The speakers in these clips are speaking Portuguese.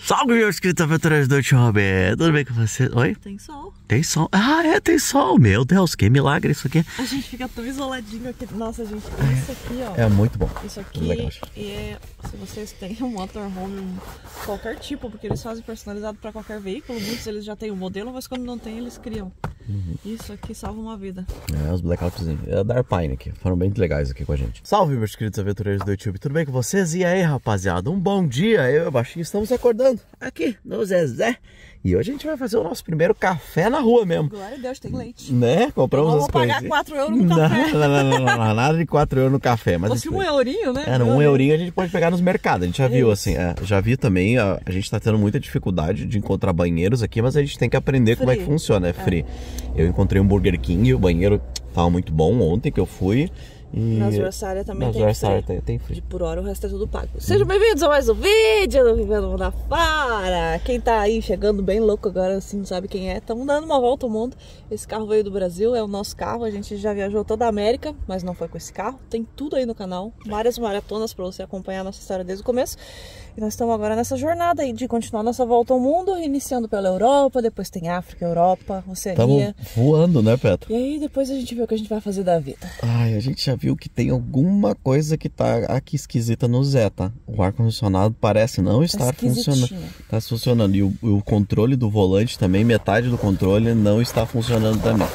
Salve, meus queridos aventureiros do Tio Roberto. Tudo bem com você? Oi? Tem sol. Tem sol? Ah, é, tem sol. Meu Deus, que milagre isso aqui. A gente fica tão isoladinho aqui. Nossa, gente, isso aqui, ó. É muito bom. Isso aqui é... Se vocês têm um motorhome, qualquer tipo, porque eles fazem personalizado para qualquer veículo. Muitos eles já têm o modelo, mas quando não tem, eles criam. Isso aqui salva uma vida. É, os blackoutzinhos. É da Arpine aqui. Foram bem legais aqui com a gente. Salve, meus queridos aventureiros do YouTube. Tudo bem com vocês? E aí, rapaziada? Um bom dia. Eu e o Baixinho estamos acordando aqui no Zezé. E hoje a gente vai fazer o nosso primeiro café na rua mesmo. Glória a Deus, tem leite. Né? Compramos eu as vou coisas. pagar 4 euros no café. Não, nada de 4 euros no café. Mas fosse um eurinho, né? É, um eurinho a gente pode pegar nos mercados. A gente já viu, assim. Já vi também. A gente tá tendo muita dificuldade de encontrar banheiros aqui, mas a gente tem que aprender como é que funciona. É free. Eu encontrei um Burger King e o banheiro tava muito bom ontem que eu fui. E na Versália também tem free. De por hora o resto é tudo pago. Sejam bem-vindos a mais um vídeo do Vivendo Mundo Afora. Quem tá aí chegando bem louco agora, assim, não sabe quem é. Estamos dando uma volta ao mundo. Esse carro veio do Brasil, é o nosso carro. A gente já viajou toda a América, mas não foi com esse carro. Tem tudo aí no canal, várias maratonas pra você acompanhar a nossa história desde o começo. E nós estamos agora nessa jornada aí de continuar nossa volta ao mundo, iniciando pela Europa, depois tem África, Europa, Oceania. Estamos voando, né, Petro? E aí depois a gente vê o que a gente vai fazer da vida. Ai, a gente já viu que tem alguma coisa que tá aqui esquisita no Zé, tá? O ar-condicionado parece não estar funcionando. Tá funcionando. E o controle do volante também, metade do controle não está funcionando também.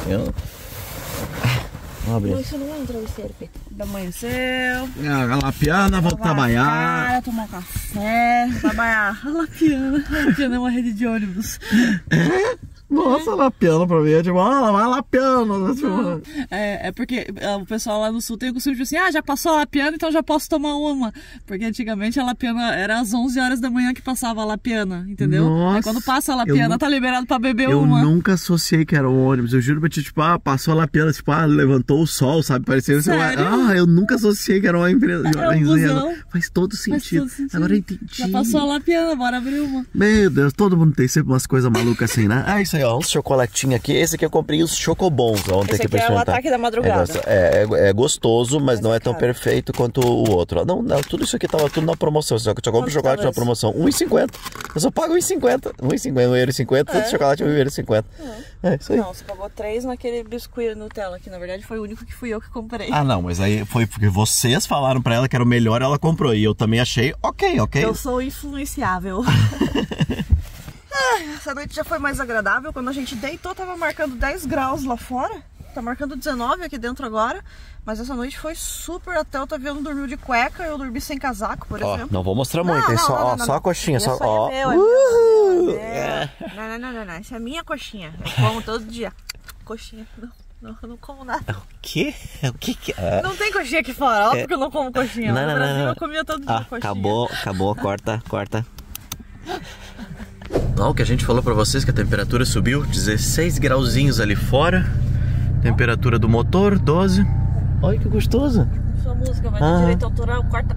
Vamos abrir. Isso não é um travesseiro, Pedro. Amanheceu. A Lapiana, vou trabalhar. Tomar um café, trabalhar. A Lapiana é uma rede de ônibus. Nossa, Lapiana pra mim é tipo, vai Lapiana. Tipo... É porque o pessoal lá no sul tem o costume de dizer assim, já passou a Lapiana, então já posso tomar uma. Porque antigamente a Lapiana era às 11 horas da manhã que passava a Lapiana, entendeu? Nossa, aí quando passa a Lapiana, tá liberado pra beber uma. Eu nunca associei que era o ônibus. Eu juro pra ti, tipo, passou a Lapiana, tipo, levantou o sol, sabe? Parecia sério? Eu nunca associei que era uma empresa. Faz todo sentido. Agora eu entendi. Já passou a Lapiana, bora abrir uma. Meu Deus, todo mundo tem sempre umas coisas malucas assim, né? É isso aí, ó, uns chocolatinhos aqui. Esse aqui eu comprei os chocobons ontem. Esse aqui é o ataque da madrugada. É gostoso, mas não é tão perfeito quanto o outro. Não, tudo isso aqui tava tudo na promoção. Só que eu compro chocolate na promoção. R$1,50. Eu só pago R$1,50. R$1,50, todo chocolate é R$1,50. É isso aí. Não, você pagou 3 naquele biscoito Nutella, que na verdade foi o único que fui eu que comprei. Ah, não, mas aí foi porque vocês falaram pra ela que era o melhor, ela comprou. E eu também achei ok. Eu sou influenciável. Essa noite já foi mais agradável. Quando a gente deitou, tava marcando 10 graus lá fora. Tá marcando 19 aqui dentro agora. Mas essa noite foi super. Até o Taviano dormiu de cueca. Eu dormi sem casaco, por exemplo. Não vou mostrar muito, tem só a coxinha. Não, essa é a minha coxinha. Eu como todo dia. Coxinha, não, eu não como nada. O quê? O que é? Não tem coxinha aqui fora, óbvio que eu não como coxinha. No Brasil eu comia todo dia coxinha. Acabou, corta. O que a gente falou pra vocês, que a temperatura subiu 16 grauzinhos ali fora. Temperatura do motor, 12. Olha que gostoso. Sua música vai ter direito autoral, corta.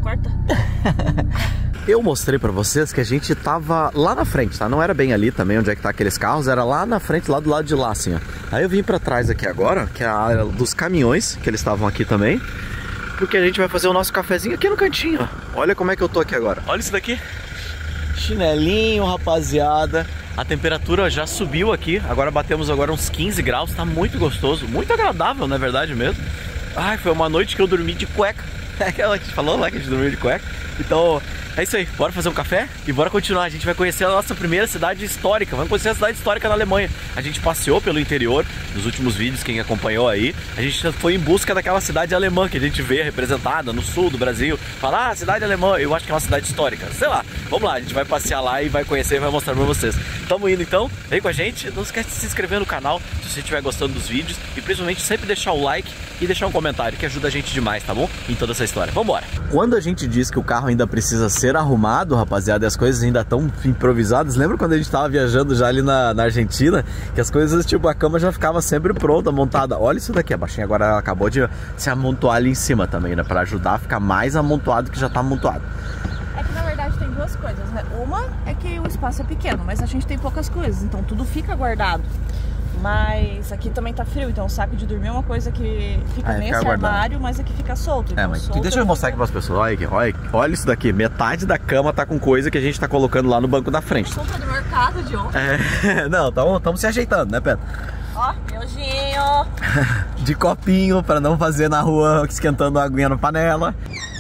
Eu mostrei pra vocês que a gente tava lá na frente, tá? Não era bem ali também onde é que tá aqueles carros, era lá na frente, lá do lado de lá, assim, ó. Aí eu vim pra trás aqui agora, que é a área dos caminhões, que eles estavam aqui também. Porque a gente vai fazer o nosso cafezinho aqui no cantinho, ó. Olha como é que eu tô aqui agora. Olha isso daqui. Chinelinho, rapaziada. A temperatura já subiu aqui. Agora batemos uns 15 graus. Tá muito gostoso, muito agradável, na verdade mesmo. Ai, foi uma noite que eu dormi de cueca. É aquela que a gente falou lá, que a gente dormiu de cueca. Então, é isso aí, bora fazer um café e bora continuar. A gente vai conhecer a nossa primeira cidade histórica. Vamos conhecer a cidade histórica da Alemanha. A gente passeou pelo interior nos últimos vídeos, quem acompanhou aí. A gente foi em busca daquela cidade alemã que a gente vê representada no sul do Brasil. Fala, cidade alemã, eu acho que é uma cidade histórica. Sei lá, vamos lá, a gente vai passear lá e vai conhecer e vai mostrar pra vocês. Tamo indo então, vem com a gente. Não esquece de se inscrever no canal se você estiver gostando dos vídeos. E principalmente sempre deixar o like e deixar um comentário, que ajuda a gente demais, tá bom? Em toda essa história. Vambora! Quando a gente diz que o carro ainda precisa ser arrumado, rapaziada, e as coisas ainda estão improvisadas, lembra quando a gente tava viajando já ali na Argentina, que as coisas, tipo, a cama já ficava sempre pronta, montada. Olha isso daqui, a baixinha agora ela acabou de se amontoar ali em cima também, né? Pra ajudar a ficar mais amontoado que já tá amontoado. É que na verdade tem duas coisas, né? Uma é que o espaço é pequeno, mas a gente tem poucas coisas, então tudo fica guardado. Mas aqui também tá frio, então o saco de dormir é uma coisa que fica nesse armário, mas aqui fica solto. Então mas deixa eu mostrar aqui pras pessoas. Olha isso daqui. Metade da cama tá com coisa que a gente tá colocando lá no banco da frente. Compra do mercado de ontem. Não, estamos se ajeitando, né, Pedro? Ó, miojinho. De copinho, pra não fazer na rua esquentando a aguinha na panela.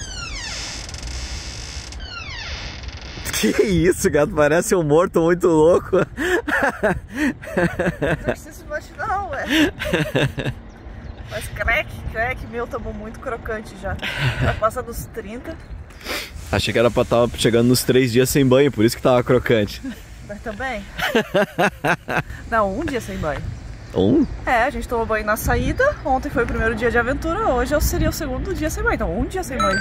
Que isso, gato? Parece um morto muito louco. Exercício matinal, ué. Mas crack, meu, tamo muito crocante já. Vai passar dos 30. Achei que era pra estar chegando nos 3 dias sem banho, por isso que tava crocante. Mas também? Não, 1 dia sem banho. A gente tomou banho na saída. Ontem foi o primeiro dia de aventura, hoje seria o segundo dia sem banho. Então 1 dia sem banho.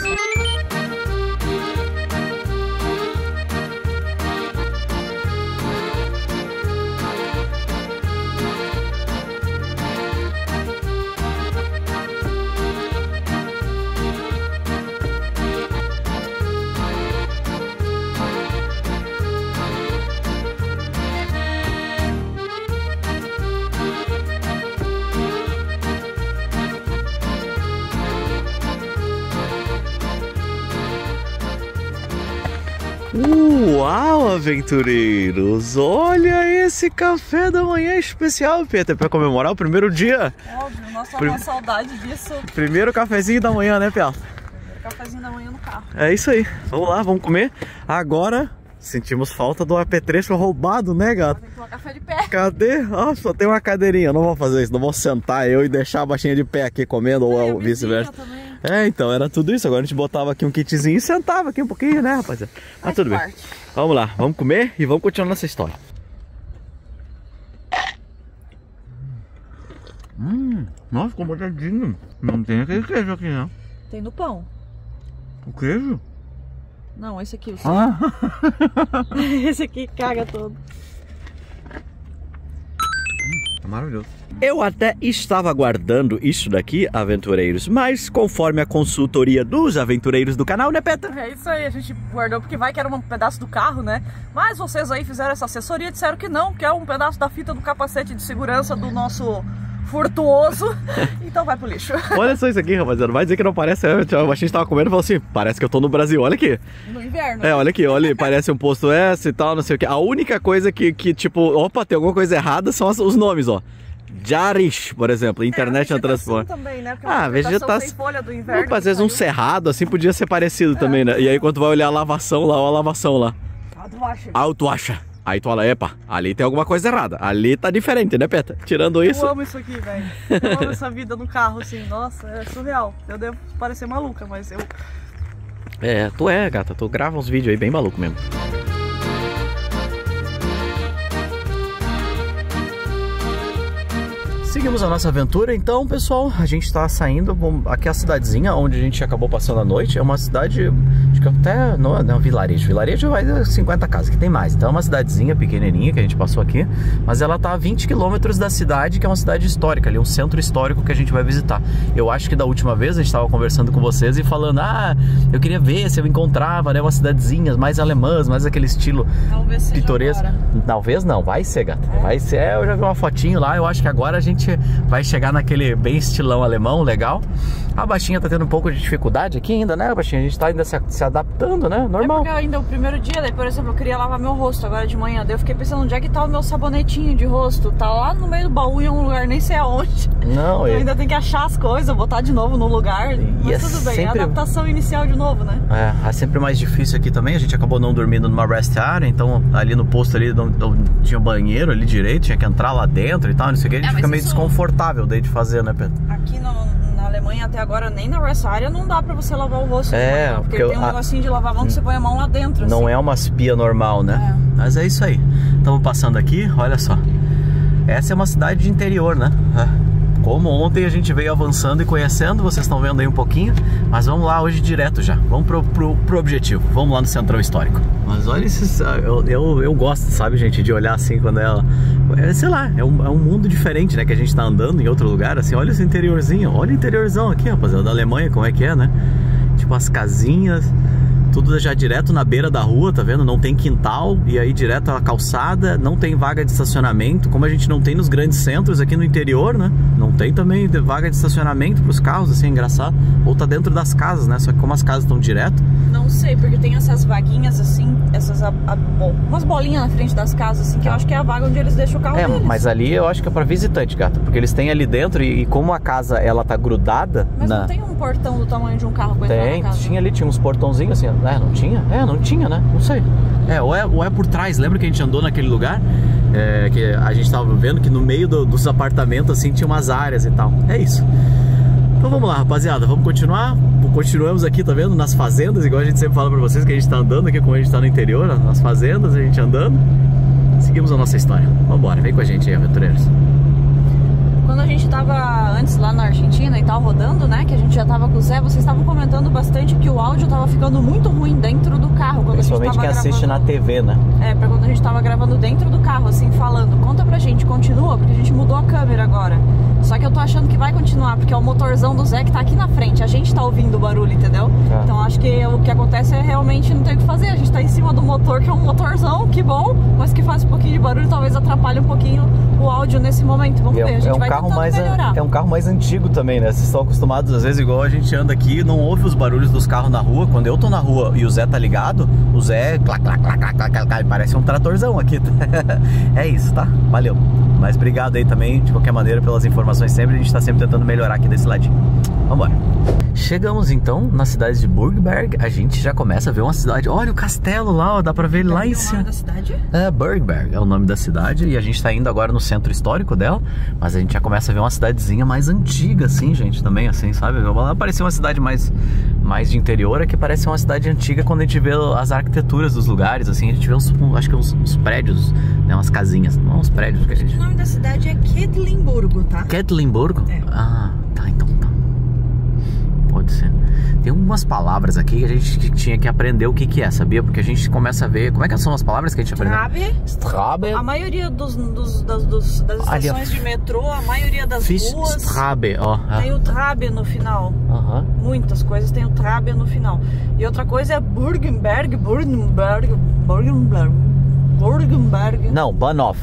Uau, aventureiros! Olha esse café da manhã especial, Peter, para comemorar o primeiro dia. Óbvio, nossa, uma saudade disso. Primeiro cafezinho da manhã, né, Pial? Primeiro cafezinho da manhã no carro. É isso aí. Vamos lá, vamos comer. Agora sentimos falta do apetrecho roubado, né, gato? Tem que tomar café de pé. Cadê? Ah, só tem uma cadeirinha. Não vou fazer isso, não vou sentar eu e deixar a baixinha de pé aqui comendo ou vice-versa. Então, era tudo isso. Agora a gente botava aqui um kitzinho e sentava aqui um pouquinho, né, rapaziada? Mas tudo bem. Vamos lá, vamos comer e vamos continuar nossa história. Nossa, ficou molhadinho. Não tem aquele queijo aqui, não. Tem no pão. O queijo? Não, esse aqui, o seu. Esse aqui caga todo. É maravilhoso. Eu até estava aguardando isso daqui, aventureiros, mas conforme a consultoria dos aventureiros do canal, né, Petra? É isso aí, a gente guardou porque vai que era um pedaço do carro, né? Mas vocês aí fizeram essa assessoria e disseram que não, que é um pedaço da fita do capacete de segurança do nosso furtuoso, então vai pro lixo. Olha só isso aqui, rapaziada, vai dizer que não parece, a gente tava comendo e falou assim, parece que eu tô no Brasil, olha aqui. No inverno. Olha aqui, olha, parece um posto S e tal, não sei o que. A única coisa que tipo, opa, tem alguma coisa errada são os nomes, ó. Jarish, por exemplo, internet na transporte. Também, né? Vegetação sem folha do inverno. Às vezes um cerrado assim podia ser parecido também, né? E aí quando tu vai olhar a lavação lá, ó, a lavação lá. Auto-acha. Aí tu fala, epa, ali tem alguma coisa errada. Ali tá diferente, né, Peta? Tirando isso. Eu amo isso aqui, velho. Eu amo essa vida no carro, assim. Nossa, é surreal. Eu devo parecer maluca, mas eu... Tu é, gata. Tu grava uns vídeos aí bem maluco mesmo. Seguimos a nossa aventura, então, pessoal, a gente está saindo. Aqui é a cidadezinha onde a gente acabou passando a noite. É uma cidade, acho que até não é um vilarejo. Vilarejo vai 50 casas, que tem mais. Então é uma cidadezinha pequenininha que a gente passou aqui, mas ela tá a 20 quilômetros da cidade, que é uma cidade histórica, ali um centro histórico que a gente vai visitar. Eu acho que da última vez a gente estava conversando com vocês e falando, eu queria ver se eu encontrava, né, umas cidadezinhas mais alemãs, mais aquele estilo pitoresco. Talvez não, vai ser, gata. Vai ser, eu já vi uma fotinho lá, eu acho que agora a gente vai chegar naquele bem estilão alemão, legal. A baixinha tá tendo um pouco de dificuldade aqui ainda, né, baixinha? A gente tá ainda se adaptando, né? Normal. É porque ainda o primeiro dia, daí, por exemplo, eu queria lavar meu rosto agora de manhã. Daí eu fiquei pensando, onde é que tá o meu sabonetinho de rosto? Tá lá no meio do baú em um lugar, nem sei aonde. Não, eu ainda tenho que achar as coisas, botar de novo no lugar. Mas tudo bem, sempre... é a adaptação inicial de novo, né? É sempre mais difícil aqui também. A gente acabou não dormindo numa rest area, então ali no posto ali não tinha banheiro ali direito, tinha que entrar lá dentro e tal, não sei o que. A gente fica meio desconfortável daí de fazer, né, Pedro? Aqui na Alemanha até agora, nem na rest area não dá pra você lavar o rosto. Porque tem um negocinho de lavar a mão que você põe a mão lá dentro. Não assim. É uma pia normal, né? Mas é isso aí. Estamos passando aqui, olha só. Essa é uma cidade de interior, né? Como ontem a gente veio avançando e conhecendo, vocês estão vendo aí um pouquinho. Mas vamos lá hoje direto já. Vamos pro objetivo. Vamos lá no Centrão Histórico. Mas olha esses... Eu gosto, sabe, gente, de olhar assim quando sei lá, é um mundo diferente, né? Que a gente tá andando em outro lugar, assim. Olha esse interiorzinho. Olha o interiorzão aqui, rapaziada, da Alemanha, como é que é, né? Tipo as casinhas. Tudo já direto na beira da rua, tá vendo? Não tem quintal, e aí direto à calçada, não tem vaga de estacionamento, como a gente não tem nos grandes centros aqui no interior, né? Não tem também vaga de estacionamento pros carros, assim, é engraçado. Ou tá dentro das casas, né? Só que como as casas estão direto... Não sei, porque tem essas vaguinhas assim, umas bolinhas na frente das casas, assim, que eu acho que é a vaga onde eles deixam o carro deles. Mas ali eu acho que é pra visitante, gata, porque eles têm ali dentro, e como a casa, ela tá grudada... Mas não tem um portão do tamanho de um carro pra entrar na casa? Tinha ali, tinha uns portãozinhos assim, não tinha? Não tinha, né? Não sei. Ou é por trás, lembra que a gente andou naquele lugar? Que a gente tava vendo que no meio dos apartamentos, assim, tinha umas áreas e tal. É isso. Então vamos lá, rapaziada, vamos continuar. Continuamos aqui, tá vendo? Nas fazendas, igual a gente sempre fala pra vocês, que a gente tá andando aqui, como a gente tá no interior, nas fazendas, a gente andando. Seguimos a nossa história. Vambora, vem com a gente aí, aventureiros. Quando a gente tava antes lá na Argentina e tal, rodando, né, que a gente já tava com o Zé, vocês estavam comentando bastante que o áudio tava ficando muito ruim dentro do carro. Principalmente quem assiste na TV, né? Pra quando a gente tava gravando dentro do carro, assim, falando. Conta pra gente, continua? Porque a gente mudou a câmera agora. Só que eu tô achando que vai continuar, porque é o motorzão do Zé que tá aqui na frente. A gente tá ouvindo o barulho, entendeu? Então acho que o que acontece é realmente não tem o que fazer. A gente tá em cima do motor, que é um motorzão, que bom, mas que faz um pouquinho de barulho, talvez atrapalhe um pouquinho o áudio nesse momento. Vamos ver, a gente vai tentando melhorar. É um carro mais antigo também, né? Vocês estão acostumados, às vezes, igual a gente anda aqui, não ouve os barulhos dos carros na rua. Quando eu tô na rua e o Zé tá ligado, o Zé parece um tratorzão aqui. É isso, tá? Valeu. Mas obrigado aí também, de qualquer maneira, pelas informações sempre. A gente tá sempre tentando melhorar aqui desse ladinho. Vambora. Chegamos então na cidade de Burgberg. A gente já começa a ver uma cidade. Olha o castelo lá, ó, dá pra ver ele lá em cima. É o nome da cidade? Burgberg é o nome da cidade. E a gente tá indo agora no centro histórico dela. Mas a gente já começa a ver uma cidadezinha mais antiga, assim, gente, também, assim, sabe? Vai parecer uma cidade mais de interior, é que parece uma cidade antiga quando a gente vê as arquiteturas dos lugares, assim. A gente vê acho que uns prédios, né, umas casinhas, não uns prédios que a gente... O nome da cidade é Quedlinburgo, tá? Quedlinburgo? Tá, então tá. Pode ser. Tem umas palavras aqui que a gente tinha que aprender o que é, sabia? Porque a gente começa a ver... Como é que são as palavras que a gente aprendeu? Strabe. A maioria das estações de metrô, a maioria das ruas... Strabe, ó. Tem o Trabe no final. Muitas coisas tem o Trabe no final. E outra coisa é Burgenberg. Não, Bahnhof.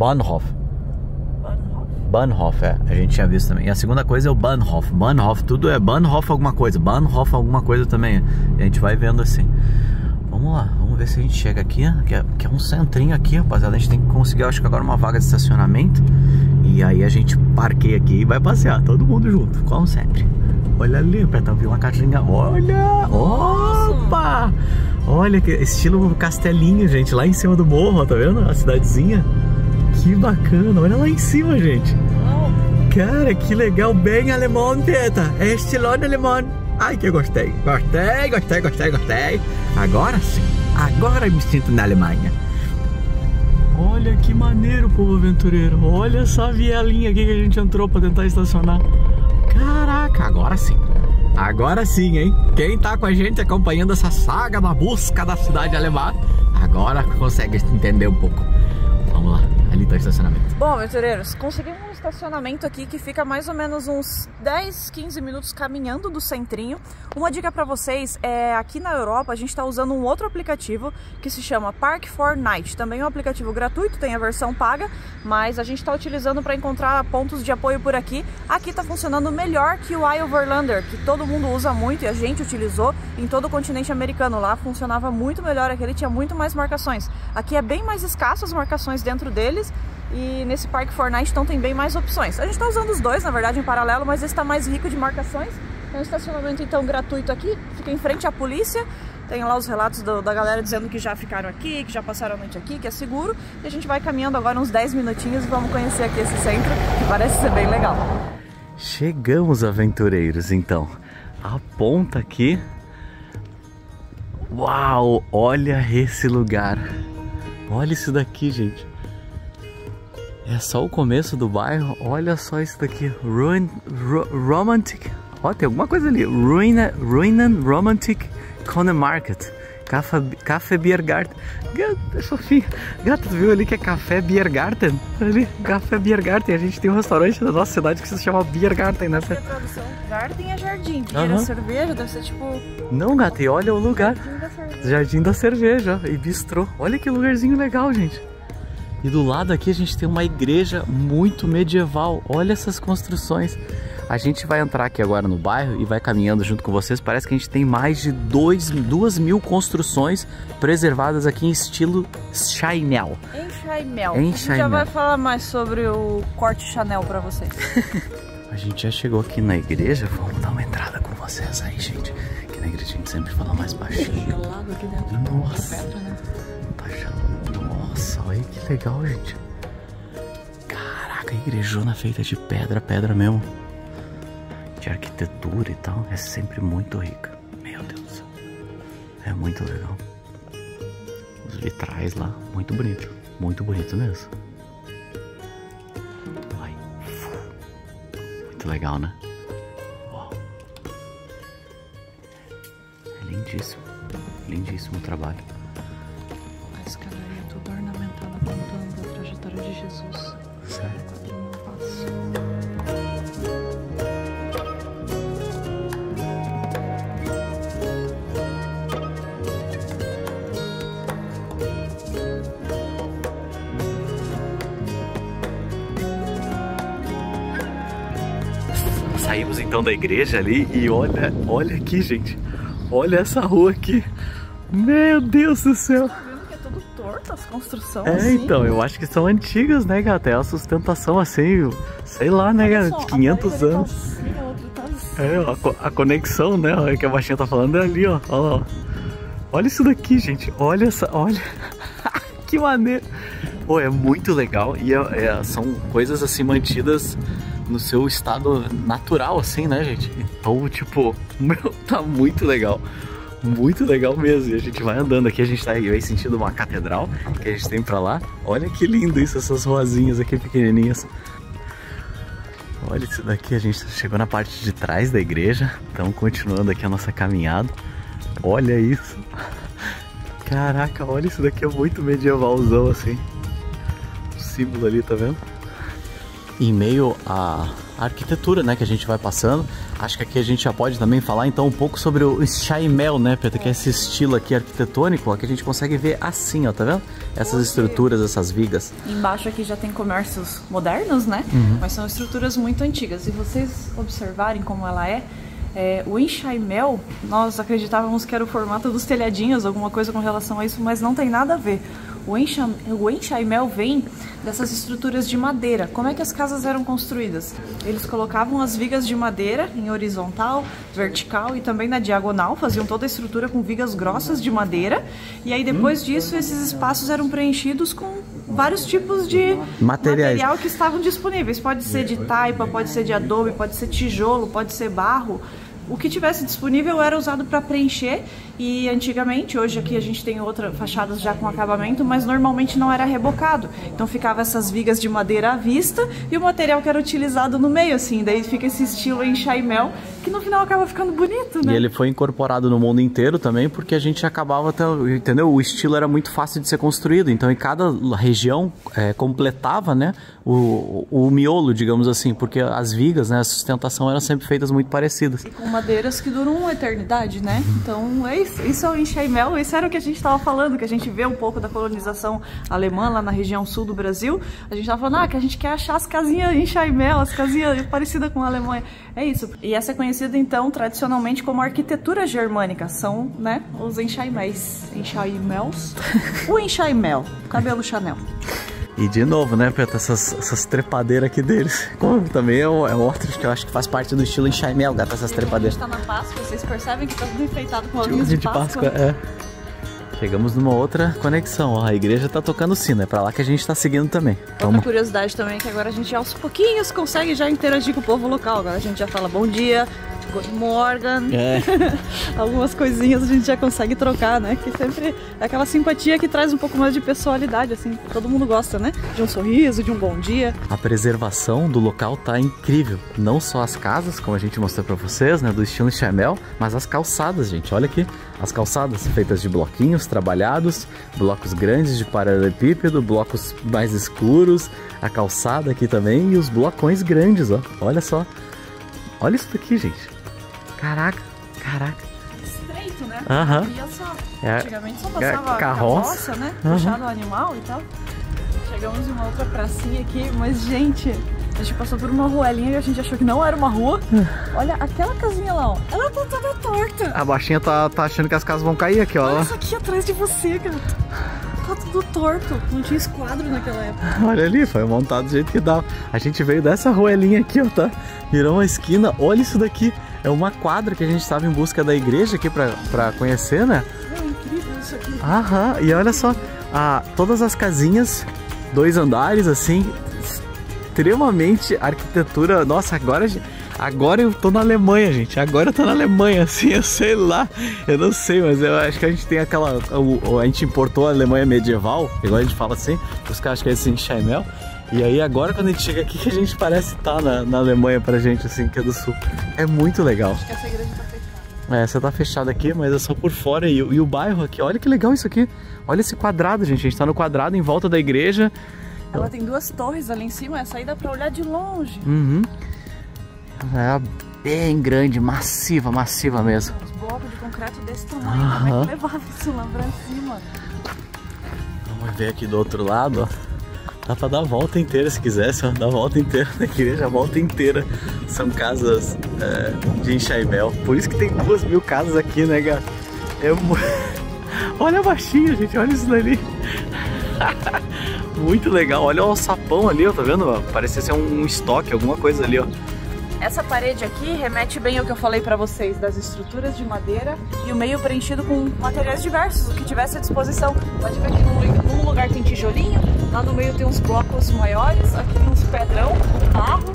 Bahnhof, a gente tinha visto também. E a segunda coisa é o Bahnhof. Bahnhof, tudo é Bahnhof alguma coisa. Bahnhof alguma coisa também. E a gente vai vendo assim. Vamos lá, vamos ver se a gente chega aqui, que é um centrinho aqui, rapaziada. A gente tem que conseguir, acho que agora, uma vaga de estacionamento. E aí a gente parqueia aqui e vai passear, todo mundo junto, como sempre. Olha ali, pra ouvir uma caixinha. Olha! Opa! Olha que estilo castelinho, gente. Lá em cima do morro, ó, tá vendo? A cidadezinha. Que bacana, olha lá em cima, gente. Cara, que legal, bem alemão, teta. É estilo alemão. Ai, que eu gostei. Gostei. Agora sim, agora eu me sinto na Alemanha. Olha que maneiro, povo aventureiro. Olha essa vielinha aqui que a gente entrou pra tentar estacionar. Caraca, agora sim, hein? Quem tá com a gente acompanhando essa saga na busca da cidade alemã, agora consegue entender um pouco. Vamos lá, ali tá o estacionamento. Bom, aventureiros, conseguimos um estacionamento aqui que fica mais ou menos uns 10, 15 minutos caminhando do centrinho. Uma dica pra vocês é, aqui na Europa a gente tá usando um outro aplicativo que se chama Park4Night. Também é um aplicativo gratuito, tem a versão paga, mas a gente tá utilizando para encontrar pontos de apoio por aqui. Aqui tá funcionando melhor que o iOverlander, que todo mundo usa muito e a gente utilizou em todo o continente americano. Lá funcionava muito melhor, aquele tinha muito mais marcações. Aqui é bem mais escasso as marcações dentro deles, e nesse Park4Night então tem bem mais opções. A gente está usando os dois, na verdade, em paralelo, mas esse está mais rico de marcações. Tem um estacionamento então gratuito aqui, fica em frente à polícia. Tem lá os relatos da galera dizendo que já ficaram aqui, que já passaram a noite aqui, que é seguro. E a gente vai caminhando agora uns 10 minutinhos e vamos conhecer aqui esse centro, que parece ser bem legal. Chegamos, aventureiros, então. A ponta aqui. Uau, olha esse lugar. Olha isso daqui, gente. É só o começo do bairro. Olha só isso daqui. Romantic. Ó, tem alguma coisa ali. Ruinen Romantic Corner Market. Café Beer Garden. Gata, fofinho. Gata, tu viu ali que é Café Beer Garden? Ali, Café Beer Garden. A gente tem um restaurante na nossa cidade que se chama Beer Garden, né? Acho que a tradução Garden é jardim. Beer é cerveja, deve ser tipo... Não, gata, e olha o lugar. Jardim da cerveja, ó, e bistrô. Olha que lugarzinho legal, gente. E do lado aqui a gente tem uma igreja muito medieval. Olha essas construções. A gente vai entrar aqui agora no bairro e vai caminhando junto com vocês. Parece que a gente tem mais de 2.000 construções preservadas aqui em estilo Chainel. Em Chainel. Em a gente já vai falar mais sobre o corte Chanel pra vocês. A gente já chegou aqui na igreja. Vamos dar uma entrada com vocês aí, gente. Aqui na igreja a gente sempre fala mais baixinho. Tá gelado aqui dentro. Nossa. Pedra, né? Tá gelado. Nossa, olha que legal, gente. Caraca, igrejona feita de pedra, pedra mesmo. De arquitetura e tal, é sempre muito rica. Meu Deus do céu. É muito legal. Os vitrais lá, muito bonito mesmo. Ai. Muito legal, né? Uau. É lindíssimo. Lindíssimo o trabalho. A escadaria é toda ornamentada contando a trajetória de Jesus. Sério? Saímos então da igreja ali e olha aqui, gente. Olha essa rua aqui. Meu Deus do céu. Tá vendo que é tudo torto as construções? É, assim? então, eu acho que são antigas, né, gata? É a sustentação assim, sei lá, né, gata? 500 anos. É, a conexão, né, que a baixinha tá falando é ali, ó. Olha, olha isso daqui, gente. Olha essa, olha. Que maneiro. Pô, é muito legal e são coisas assim mantidas no seu estado natural, assim, né, gente? Então, tipo, meu, tá muito legal. Muito legal mesmo. E a gente vai andando aqui, a gente vai sentindo uma catedral que a gente tem pra lá. Olha que lindo isso, essas ruazinhas aqui pequenininhas. Olha isso daqui, a gente chegou na parte de trás da igreja. Então, continuando aqui a nossa caminhada. Olha isso. Caraca, olha isso daqui, é muito medievalzão assim. O símbolo ali, tá vendo? Em meio à arquitetura, né, que a gente vai passando, acho que aqui a gente já pode também falar então um pouco sobre o Chainel, né, Petra, que é esse estilo aqui arquitetônico, ó, que a gente consegue ver assim, ó, tá vendo? Essas estruturas, essas vigas. Embaixo aqui já tem comércios modernos, né, mas são estruturas muito antigas. Se vocês observarem como ela o enxaimel, nós acreditávamos que era o formato dos telhadinhos, alguma coisa com relação a isso, mas não tem nada a ver. O enxaimel vem dessas estruturas de madeira. Como é que as casas eram construídas? Eles colocavam as vigas de madeira em horizontal, vertical e também na diagonal, faziam toda a estrutura com vigas grossas de madeira, e aí depois disso esses espaços eram preenchidos com vários tipos de material que estavam disponíveis. Pode ser de taipa, pode ser de adobe, pode ser tijolo, pode ser barro. O que tivesse disponível era usado para preencher, e antigamente, hoje aqui a gente tem outras fachadas já com acabamento, mas normalmente não era rebocado. Então ficava essas vigas de madeira à vista e o material que era utilizado no meio, assim. Daí fica esse estilo enxaimel, que no final acaba ficando bonito, né? E ele foi incorporado no mundo inteiro também, porque a gente acabava, entendeu? O estilo era muito fácil de ser construído, então em cada região completava, né, o miolo, digamos assim, porque as vigas, né, a sustentação eram sempre feitas muito parecidas. E com madeiras que duram uma eternidade, né? Então é isso é o enxaimel, isso era o que a gente estava falando, que a gente vê um pouco da colonização alemã lá na região sul do Brasil. A gente estava falando, que a gente quer achar as casinhas enxaimel, as casinhas parecidas com a Alemanha. É isso. E essa é conhecida, então, tradicionalmente como arquitetura germânica. São, né, os enxaiméis. Enxaimels. O enxaimel. Cabelo Chanel. E de novo, né, Petra, essas trepadeiras aqui deles. Como também é outro que eu acho que faz parte do estilo enxaimel, gata, essas trepadeiras. A gente tá na Páscoa, vocês percebem que tá tudo enfeitado com ovinhos de Páscoa. Chegamos numa outra conexão, ó, a igreja tá tocando sino, é pra lá que a gente tá seguindo também. Outra curiosidade também é que agora a gente aos pouquinhos consegue já interagir com o povo local. Agora a gente já fala bom dia, Good morning. É. Algumas coisinhas a gente já consegue trocar, né? Que sempre é aquela simpatia que traz um pouco mais de pessoalidade, assim. Todo mundo gosta, né? De um sorriso, de um bom dia. A preservação do local tá incrível. Não só as casas, como a gente mostrou pra vocês, né? Do estilo Enxaimel, mas as calçadas, gente. Olha aqui. As calçadas feitas de bloquinhos trabalhados, blocos grandes de paralelepípedo, blocos mais escuros, a calçada aqui também e os blocões grandes, ó. Olha só. Olha isso daqui, gente. Caraca, caraca. Estreito, né? Aham. Olha só. É, Antigamente só passava carroça, né? Puxado o animal e tal. Chegamos em uma outra pracinha aqui, mas, gente, a gente passou por uma ruelinha e a gente achou que não era uma rua. Olha aquela casinha lá, ó. Ela tá toda torta. A baixinha tá achando que as casas vão cair aqui, ó. Olha isso aqui atrás de você, cara. Tá tudo torto. Não tinha esquadro naquela época. Olha ali, foi montado do jeito que dá. A gente veio dessa ruelinha aqui, ó, tá? Virou uma esquina. Olha isso daqui. É uma quadra que a gente estava em busca da igreja aqui pra conhecer, né? É incrível isso aqui. Aham, e olha só, todas as casinhas, 2 andares, assim, extremamente arquitetura. Nossa, agora eu tô na Alemanha, gente. Agora eu tô na Alemanha, assim, eu sei lá. Eu não sei, mas eu acho que a gente tem aquela... A gente importou a Alemanha medieval, igual a gente fala assim, os caras que é esse Enxaimel. E aí agora quando a gente chega aqui que a gente parece estar na Alemanha pra gente, assim, que é do sul. É muito legal. Acho que essa igreja tá fechada. Essa tá fechada aqui, mas é só por fora. E o bairro aqui, olha que legal isso aqui. Olha esse quadrado, gente. A gente tá no quadrado em volta da igreja. Ela tem 2 torres ali em cima, essa aí dá pra olhar de longe. Uhum. É bem grande, massiva mesmo. Uns blocos de concreto desse tamanho, como é que levava isso lá pra cima? Vamos ver aqui do outro lado, ó. Dá pra dar a volta inteira se quisesse, ó. Dá a volta inteira na igreja, a volta inteira. São casas de Enxaimel. Por isso que tem 2.000 casas aqui, né, gato? Olha a baixinha, gente, olha isso dali. Muito legal, olha o sapão ali, ó, tá vendo? Parecia ser um estoque, alguma coisa ali, ó. Essa parede aqui remete bem ao que eu falei pra vocês, das estruturas de madeira e o meio preenchido com materiais diversos, o que tivesse à disposição. Pode ver que num lugar tem tijolinho, lá no meio tem uns blocos maiores, aqui tem uns pedrão, barro.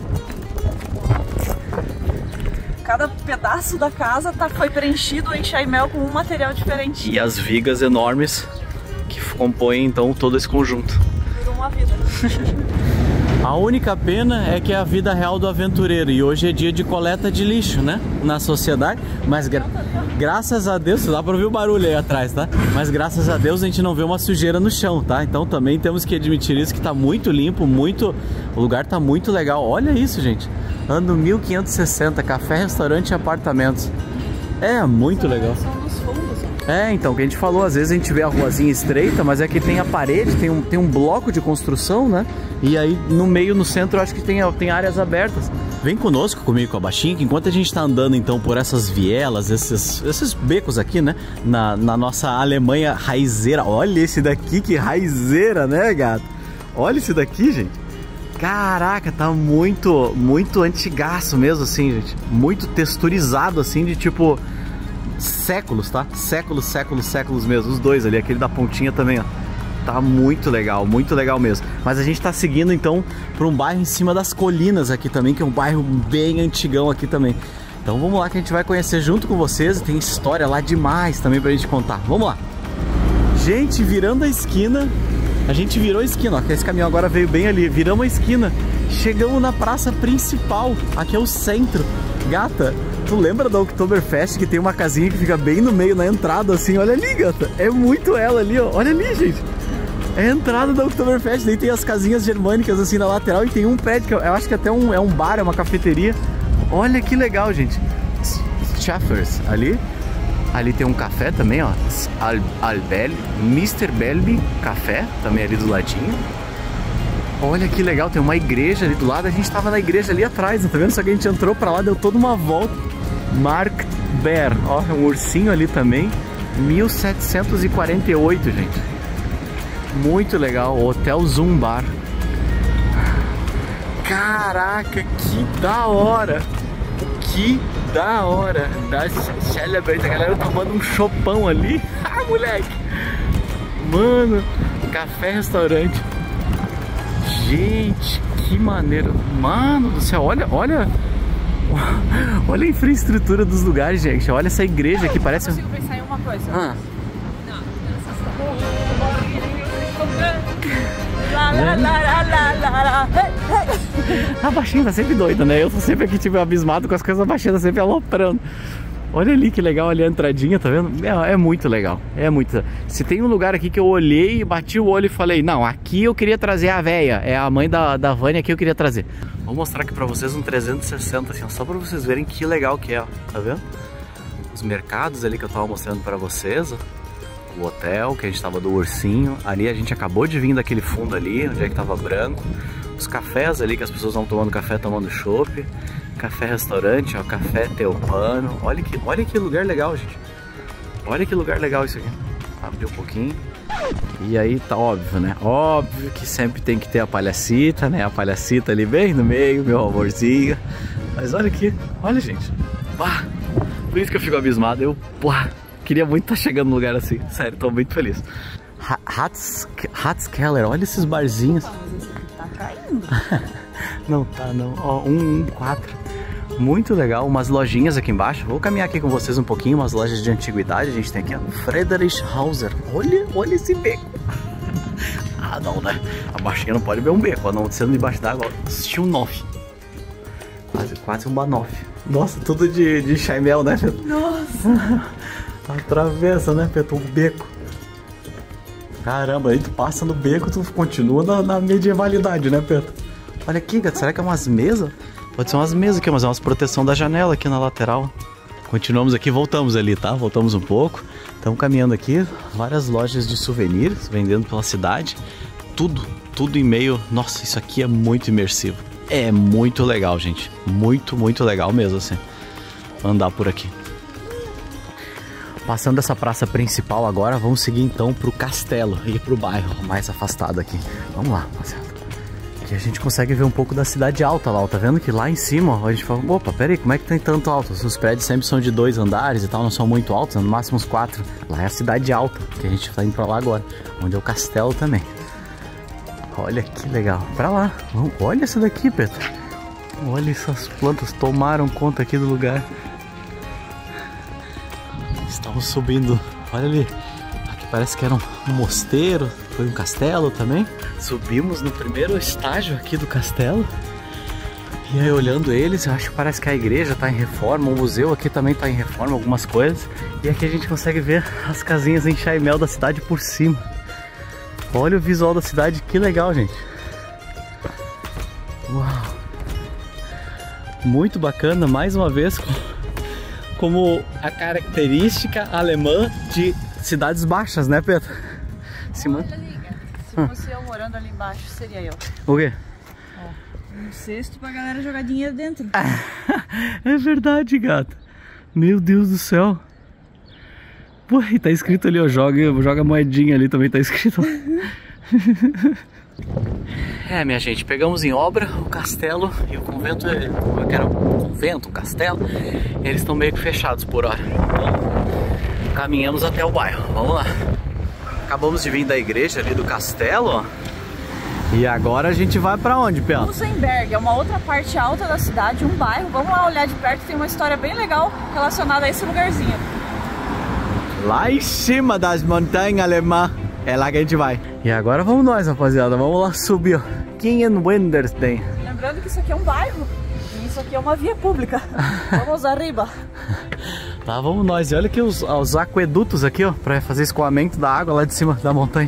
Cada pedaço da casa foi preenchido em Enxaimel com um material diferente. E as vigas enormes que compõem então todo esse conjunto. Virou uma vida. A única pena é que é a vida real do aventureiro e hoje é dia de coleta de lixo, né? Na sociedade, mas graças a Deus, dá pra ouvir o barulho aí atrás, tá? Mas graças a Deus a gente não vê uma sujeira no chão, tá? Então também temos que admitir isso, que tá muito limpo, o lugar tá muito legal. Olha isso, gente. Ano 1560, café, restaurante e apartamentos. É muito legal. São nos fundos, ó. É, então, o que a gente falou, às vezes a gente vê a ruazinha estreita, mas é que tem a parede, tem um bloco de construção, né? E aí no meio, no centro, eu acho que tem áreas abertas. Vem conosco, comigo, com a baixinha, que enquanto a gente tá andando então por essas vielas, esses becos aqui, né? Na nossa Alemanha raizeira. Olha esse daqui, que raizeira, né, gato? Olha esse daqui, gente. Caraca, tá muito antigaço mesmo, assim, gente. Muito texturizado, assim, de tipo... séculos, tá? Séculos mesmo. Os dois ali, aquele da pontinha também, ó. Tá muito legal mesmo. Mas a gente tá seguindo então por um bairro em cima das colinas aqui também, que é um bairro bem antigão aqui também. Então vamos lá que a gente vai conhecer junto com vocês. Tem história lá demais também pra gente contar. Vamos lá. Gente, virando a esquina, a gente virou a esquina, ó, que esse caminhão agora veio bem ali. Viramos a esquina, chegamos na praça principal. Aqui é o centro. Gata, tu lembra da Oktoberfest que tem uma casinha que fica bem no meio, na entrada, assim? Olha ali, gata. É muito ela ali, ó. Olha ali, gente. É a entrada da Oktoberfest. Daí tem as casinhas germânicas, assim, na lateral. E tem um prédio que eu acho que até é um bar, é uma cafeteria. Olha que legal, gente. Schaffers, ali. Ali tem um café também, ó. Mr. Belby Café, também ali do ladinho. Olha que legal, tem uma igreja ali do lado. A gente tava na igreja ali atrás, não tá vendo? Só que a gente entrou pra lá, deu toda uma volta. Mark Bear, ó, um ursinho ali também. 1748, gente. Muito legal, Hotel Zoom Bar. Caraca, que da hora! Que da hora! Da Celebrate, a galera tomando um chopão ali. Ah, moleque! Mano, café restaurante. Gente, que maneiro. Mano do céu, olha Olha a infraestrutura dos lugares, gente. Olha essa igreja aqui, parece... Eu consigo pensar em uma coisa. A baixinha tá sempre doida, né? Eu tô sempre aqui, tipo, abismado com as coisas baixinhas, sempre aloprando. Olha ali que legal, ali a entradinha, tá vendo? É muito legal, é muito. Se tem um lugar aqui que eu olhei, bati o olho e falei, não, aqui eu queria trazer a véia, é a mãe da Vânia que eu queria trazer. Vou mostrar aqui pra vocês um 360, assim, ó, só pra vocês verem que legal que é, ó, tá vendo? Os mercados ali que eu tava mostrando pra vocês, ó. O hotel, que a gente tava do ursinho. Ali a gente acabou de vir daquele fundo ali, onde é que tava branco. Os cafés ali, que as pessoas vão tomando café, tomando chopp. Café restaurante, ó, café teopano. Olha que lugar legal, gente. Olha que lugar legal isso aqui. Abri um pouquinho. E aí tá óbvio, né? Óbvio que sempre tem que ter a palhacita, né? A palhacita ali bem no meio, meu amorzinho. Mas olha aqui, olha, gente. Bah, por isso que eu fico abismado. Eu, pá, queria muito estar chegando num lugar assim. Sério, tô muito feliz. Rathskeller, olha esses barzinhos. Tá caindo. Não tá, não. Ó, 114. Muito legal, umas lojinhas aqui embaixo. Vou caminhar aqui com vocês um pouquinho, umas lojas de antiguidade. A gente tem aqui, ó, Friedrich Hauser. Olha esse beco. Ah, não, né? A baixinha não pode ver um beco, ó, não sendo debaixo d'água. Stilnoff. Quase um banoff. Nossa, tudo de chaimel, né, Pedro? Nossa. Atravessa, né, Pedro? Um beco. Caramba, aí tu passa no beco, tu continua na medievalidade, né, Pedro? Olha aqui, gato, será que é umas mesas? Pode ser umas mesas aqui, mas é umas proteção da janela aqui na lateral. Continuamos aqui, voltamos ali, tá? Voltamos um pouco. Estamos caminhando aqui, várias lojas de souvenirs vendendo pela cidade. Tudo em meio. Nossa, isso aqui é muito imersivo. É muito legal, gente. Muito legal mesmo, assim. Andar por aqui. Passando essa praça principal agora, vamos seguir então pro castelo e pro bairro mais afastado aqui. Vamos lá, rapaziada. Aqui a gente consegue ver um pouco da cidade alta lá, ó. Tá vendo que lá em cima, ó, a gente fala, opa, peraí, como é que tem tanto alto? Os prédios sempre são de 2 andares e tal, não são muito altos, no máximo uns 4. Lá é a cidade alta, que a gente tá indo pra lá agora, onde é o castelo também. Olha que legal. Pra lá. Vamos, olha essa daqui, Pedro. Olha, essas plantas tomaram conta aqui do lugar. Estamos subindo. Olha ali. Aqui parece que era um mosteiro. Foi um castelo também. Subimos no primeiro estágio aqui do castelo. E aí olhando eles, eu acho que parece que a igreja está em reforma. O museu aqui também está em reforma, algumas coisas. E aqui a gente consegue ver as casinhas em chaimel da cidade por cima. Olha o visual da cidade, que legal, gente. Uau. Muito bacana, mais uma vez, como a característica alemã de cidades baixas, né, Pedro? Olha ali, se fosse eu morando ali embaixo, seria eu. O quê? Ó, um cesto pra galera jogar dinheiro dentro. É verdade, gata. Meu Deus do céu. Pô, e tá escrito ali, ó, joga moedinha ali, também tá escrito. É, minha gente, pegamos em obra o castelo e o convento, o castelo, eles estão meio que fechados por hora. Então, caminhamos até o bairro, vamos lá. Acabamos de vir da igreja ali do castelo, ó. E agora a gente vai pra onde, Pedro? Rosenberg, é uma outra parte alta da cidade, um bairro. Vamos lá olhar de perto, tem uma história bem legal relacionada a esse lugarzinho. Lá em cima das montanhas alemãs, é lá que a gente vai. E agora vamos nós, rapaziada, vamos lá subir, ó. Kingenwendersteen. Lembrando que isso aqui é um bairro e isso aqui é uma via pública. Vamos arriba. Tá, vamos nós. E olha aqui os aquedutos aqui, ó, pra fazer escoamento da água lá de cima da montanha.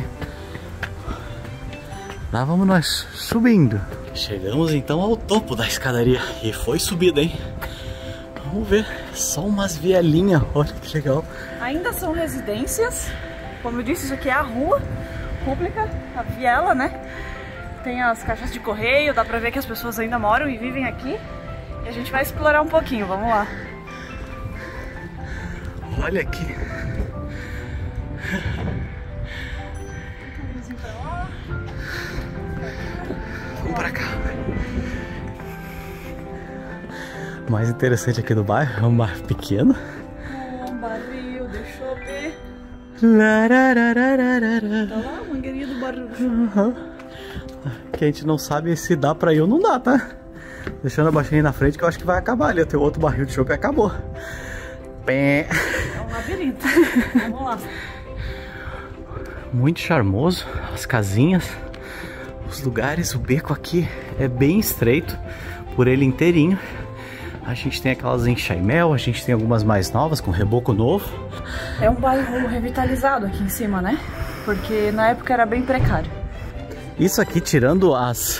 Lá vamos nós, subindo. Chegamos então ao topo da escadaria. E foi subida, hein? Vamos ver, só umas vielinhas, olha que legal. Ainda são residências. Como eu disse, isso aqui é a rua pública, a viela, né? Tem as caixas de correio, dá pra ver que as pessoas ainda moram e vivem aqui. E a gente vai explorar um pouquinho, vamos lá. Olha aqui. Vamos pra cá. O mais interessante aqui do bairro é um bairro pequeno. Um barril de chope. Tá lá, a mangueirinha do barril do chope. Que a gente não sabe se dá pra ir ou não dá, tá? Deixando a baixinha aí na frente, que eu acho que vai acabar ali. Tem outro barril de chopp e acabou. É um labirinto. Vamos lá. Muito charmoso, as casinhas, os lugares, o beco aqui é bem estreito por ele inteirinho. A gente tem aquelas em Chaimel, a gente tem algumas mais novas com reboco novo. É um bairro revitalizado aqui em cima, né? Porque na época era bem precário. Isso aqui tirando as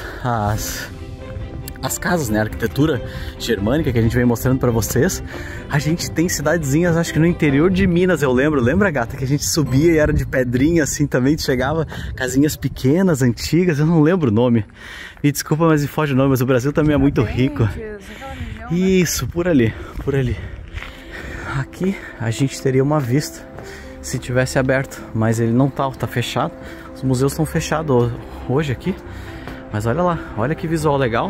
casas, né, a arquitetura germânica que a gente vem mostrando pra vocês, a gente tem cidadezinhas, acho que no interior de Minas, eu lembra, gata, que a gente subia e era de pedrinha assim também, chegava, casinhas pequenas, antigas, eu não lembro o nome, me desculpa, mas me foge o nome, mas o Brasil também é muito rico. Isso, por ali, aqui a gente teria uma vista se tivesse aberto, mas ele não tá fechado, os museus estão fechados hoje aqui, mas olha lá, olha que visual legal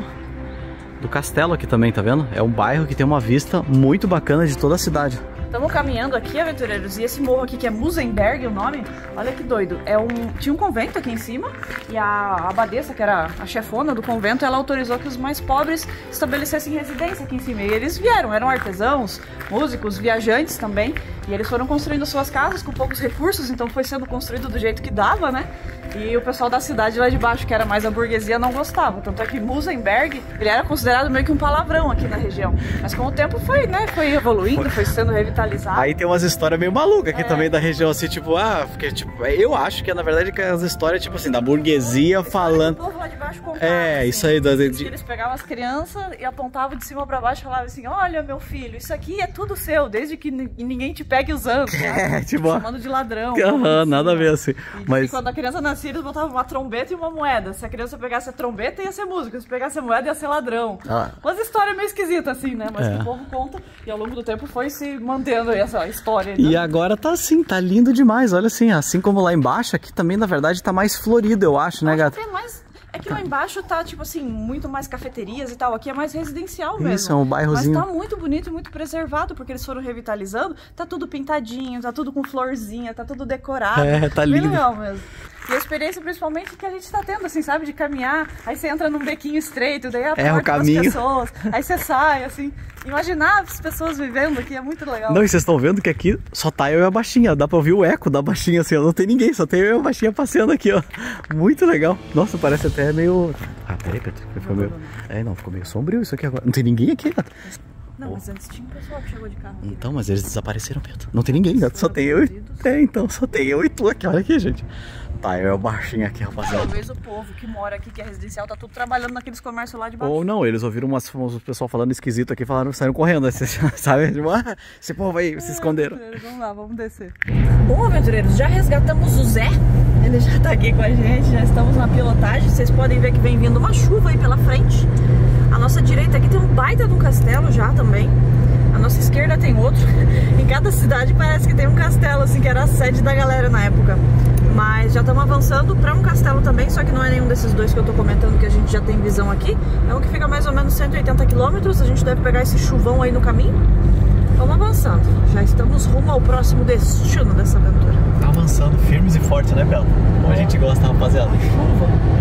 do castelo aqui também, tá vendo? É um bairro que tem uma vista muito bacana de toda a cidade. Estamos caminhando aqui, aventureiros, e esse morro aqui que é Musenberg, o nome, olha que doido, tinha um convento aqui em cima e a abadesa, que era a chefona do convento, ela autorizou que os mais pobres estabelecessem residência aqui em cima, e eles vieram, eram artesãos, músicos, viajantes também, e eles foram construindo suas casas com poucos recursos, então foi sendo construído do jeito que dava, né? E o pessoal da cidade lá de baixo, que era mais a burguesia, não gostava. Tanto é que Musenberg, ele era considerado meio que um palavrão aqui na região. Mas com o tempo foi, né? Foi evoluindo, foi sendo revitalizado. Aí tem umas histórias meio malucas aqui também da região, assim, tipo, porque, tipo, eu acho que na verdade que as histórias, tipo assim, da burguesia falando. O povo lá de baixo contava, isso aí. Eles pegavam as crianças e apontavam de cima pra baixo e falavam assim: olha, meu filho, isso aqui é tudo seu, desde que ninguém te pegue usando. Tipo, chamando de ladrão. Nada a ver assim. Mas quando a criança nascia, eles botavam uma trombeta e uma moeda. Se a criança pegasse a trombeta, ia ser música. Se pegasse a moeda, ia ser ladrão. Umas histórias meio esquisitas, assim, né? Mas que o povo conta. E ao longo do tempo foi se mantendo essa história. Né? E agora tá assim, tá lindo demais. Olha assim como lá embaixo, aqui também, na verdade, tá mais florido, eu acho, né, gata? É que lá embaixo tá, tipo assim, muito mais cafeterias e tal. Aqui é mais residencial mesmo. Isso, é um bairrozinho. Mas tá muito bonito e muito preservado, porque eles foram revitalizando. Tá tudo pintadinho, tá tudo com florzinha, tá tudo decorado. Tá lindo. Bem legal mesmo. E a experiência, principalmente, que a gente tá tendo, assim, sabe? De caminhar, aí você entra num bequinho estreito, daí aporta as pessoas, aí você sai, assim. Imaginar as pessoas vivendo aqui é muito legal. Não, e vocês estão vendo que aqui só tá eu e a baixinha, dá pra ouvir o eco da baixinha, assim, ó, não tem ninguém, só tem eu e a baixinha passeando aqui, ó. Muito legal. Nossa, parece até meio... peraí, ficou meio... não, ficou meio sombrio isso aqui agora. Não tem ninguém aqui, gata. Não, mas antes tinha um pessoal que chegou de carro. Então, mas eles desapareceram, Pedro. Não tem ninguém, gata. Só tem eu e... então, só tem eu e tu aqui, olha aqui, gente. Tá, eu e a baixinha aqui, rapaziada. Talvez o povo que mora aqui, que é residencial, tá tudo trabalhando naqueles comércios lá de baixo. Ou não, eles ouviram o pessoal falando esquisito aqui, saíram correndo, sabe? Tipo, esse povo aí, se esconderam. Vamos lá, vamos descer. Bom, aventureiros, já resgatamos o Zé. Ele já tá aqui com a gente, já estamos na pilotagem. Vocês podem ver que vem vindo uma chuva aí pela frente. A nossa direita aqui tem um baita de um castelo já também. A nossa esquerda tem outro. Em cada cidade parece que tem um castelo, assim, que era a sede da galera na época. Mas já estamos avançando para um castelo também, só que não é nenhum desses dois que eu tô comentando que a gente já tem visão aqui. É um que fica mais ou menos 180 km, a gente deve pegar esse chuvão aí no caminho. Vamos avançando, já estamos rumo ao próximo destino dessa aventura. Tá avançando firmes e fortes, né, Bela? Como a gente gosta, rapaziada. Chuva.